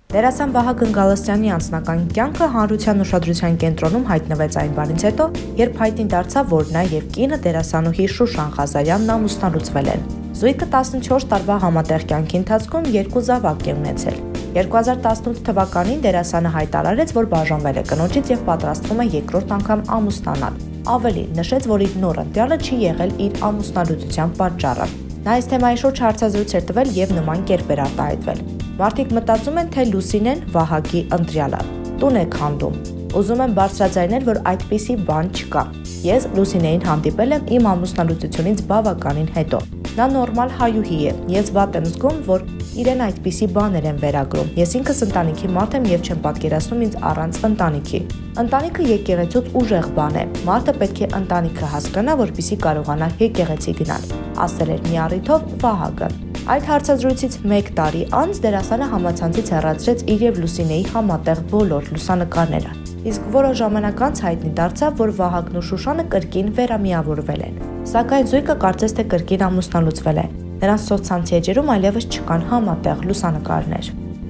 Դերասան Վահագն Գալստյանի անձնական կյանքը հանրության ուշադրության կենտրոնում հայտնվեց այն բանից հետո, երբ հայտնի դարձավ, որ նա եւ կինը դերասանուհի Շուշան Ղազարյանն ամուսնալուծվել են։ Զույգը 14 տարվա համատեղ կյանքի ընթացքում 2 զավակ է ունեցել։ 2018 թվականին դերասանը հայտարարեց, որ բաժանվել է կնոջից եւ պատրաստվում է երկրորդ անգամ ամուսնանալ։ Ավելին, նշեց, որ իր նոր ընտրյալը չի եղել իր ամուսնալուծության պատճառը։ Նա այս թեմայի շուրջ հարցազրույց էր տվել եւ նման կերպ էր արտահայտվել։ Մարդիկ մտածում են, թե Լուսինեն Վահագի ընտրյալը։ Տուն է քանդում։ Ուզում եմ բարձրաձայնել, որ այդպիսի բան չկա։ Ես Լուսինեին հանդիպել եմ իմ ամուսնալուծությունից բավականին հետո։ Նա նորմալ հայուհի է։ Ես վատ եմ զգում, որ իրեն այդպիսի բաներ են վերագրում։ Ես ինքս ընտանիքի մարդ եմ եւ չեմ պատկերացնում ինձ առանց ընտանիքի։ Ընտանիքը եկեղեցուց ուժեղ բան է։ Մարդը պետք է ընտանիքը հասկանա, որպեսզի կարողանա եկեղեցի գնալ, ասել էր մի առիթով Վահագը։ Այդ հարցազրույցից 1 տարի անց դերասանը համացանցից հեռացրեց իր եւ Լուսինեի համատեղ բոլոր լուսանկարները։ Իսկ որոշ ժամանակ անց հայտնի դարձավ, որ Վահագն ու Շուշանը կրկին վերամիավորվել են։ Սակայն զույգը կարծես թե կրկին ամուսնալուծվել է։ Նրանց սոցցանցի էջերում այլևս չկան համատեղ լուսանկարներ։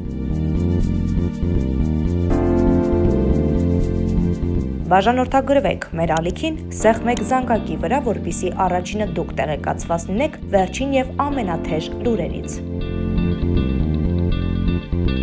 Բաժանորդագրվեք մեր ալիքին սեղմեք զանգակի վրա, որպեսզի առաջինը դուք տեղեկացված լինեք վերջին եւ ամենաթեժ լուրերից։